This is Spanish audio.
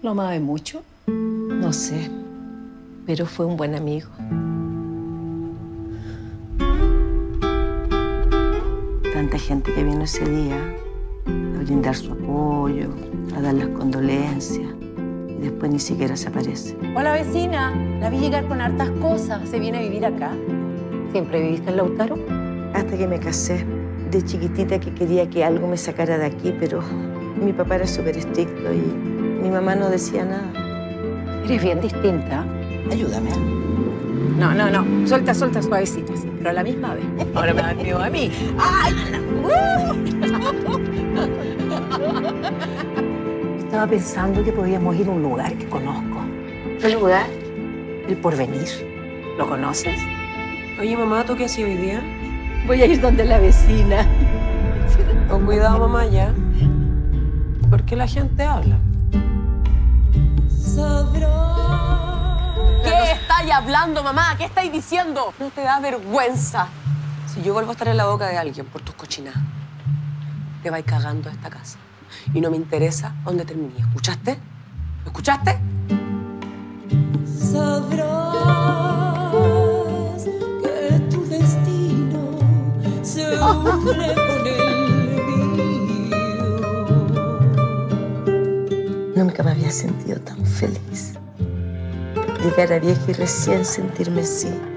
¿Lo amaba mucho? No sé, pero fue un buen amigo. Tanta gente que vino ese día a brindar su apoyo, a dar las condolencias, y después ni siquiera se aparece. Hola, vecina. La vi llegar con hartas cosas. ¿Se viene a vivir acá? ¿Siempre viviste en Lautaro? Hasta que me casé. De chiquitita que quería que algo me sacara de aquí, pero mi papá era súper estricto y mi mamá no decía nada. Eres bien distinta. Ayúdame. No. Suelta, suavecita, sí, pero a la misma vez. Ahora me da miedo a mí. ¡Ay! Estaba pensando que podíamos ir a un lugar que conozco. ¿Qué lugar? El Porvenir. ¿Lo conoces? Oye, mamá, ¿tú qué hacías hoy día? Voy a ir donde la vecina. Con cuidado, mamá, ya. ¿Por qué la gente habla? ¿Qué estáis hablando, mamá? ¿Qué estáis diciendo? ¿No te da vergüenza? Si yo vuelvo a estar en la boca de alguien por tus cochinadas, te vais cagando a esta casa. Y no me interesa dónde terminé. ¿Escuchaste? ¿Lo escuchaste? Sabrás que tu destino se une con el mío. Nunca me había sentido tan feliz. Llegar a vieja y recién sentirme así.